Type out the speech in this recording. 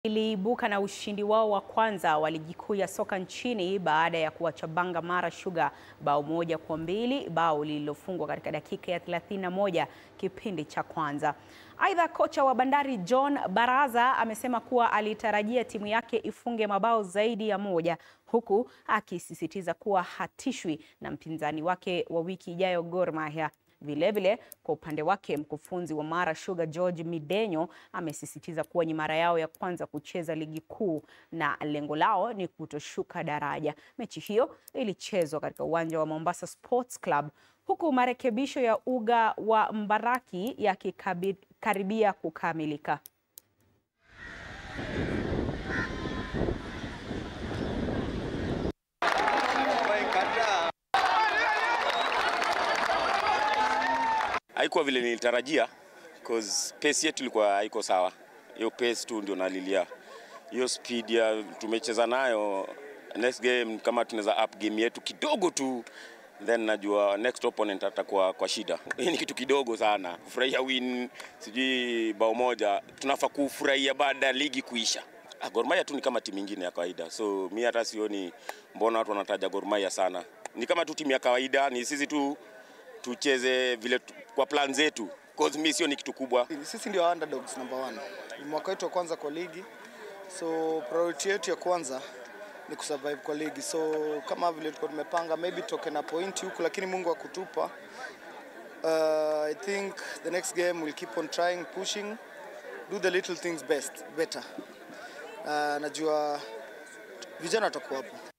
Iliibuka na ushindi wao wa kwanza wa ligi kuu ya soka nchini baada ya kuwachabanga Mara Sugar bao 1-2, bao lililofungwa katika dakika ya 31 kipindi cha kwanza. Aidha, kocha wa Bandari John Baraza amesema kuwa alitarajia timu yake ifunge mabao zaidi ya 1, huku akisisitiza kuwa hatishwi na mpinzani wake wa wiki ijayo Gor Mahia. Vilevile, kwa upande wake mkufunzi wa Mara Sugar George Midenyo amesisitiza kuwa ni mara yao ya kwanza kucheza ligi kuu na lengo lao ni kutoshuka daraja. Mechi hiyo ilichezwa katika uwanja wa Mombasa Sports Club, huku marekebisho ya uga wa Mbaraki yakikaribia kukamilika. Haikuwa vile nilitarajia because pace yetu ilikuwa haiko sawa. Hiyo pace tu ndio nalilia. Hiyo speed ya tumecheza nayo, next game kama tunaweza up game yetu kidogo tu, then najua next opponent atakuwa kwa shida. Hii ni kitu kidogo sana. Kufurahia win sijui bao 1, tunafaa kufurahia baada ya ligi kuisha. Gor Mahia tu ni kama timu nyingine ya kawaida. So mimi hata sioni mbona watu wanataja Gor Mahia sana. Ni kama tu timu ya kawaida, ni sisi tu tucheze vile kwa plan zetu, cause mimi sio ni kitu kubwa. Sisi ndio underdogs number 1. Ni mwaka wetu wa kwanza kwa ligi. So priority yetu ya kwanza ni kusurvive kwa ligi. So kama vile tulikuwa tumepanga maybe toke na point huku, lakini Mungu akutupa. I think the next game we'll keep on trying, pushing, do the little things better. Najua vijana watakuwa hapo.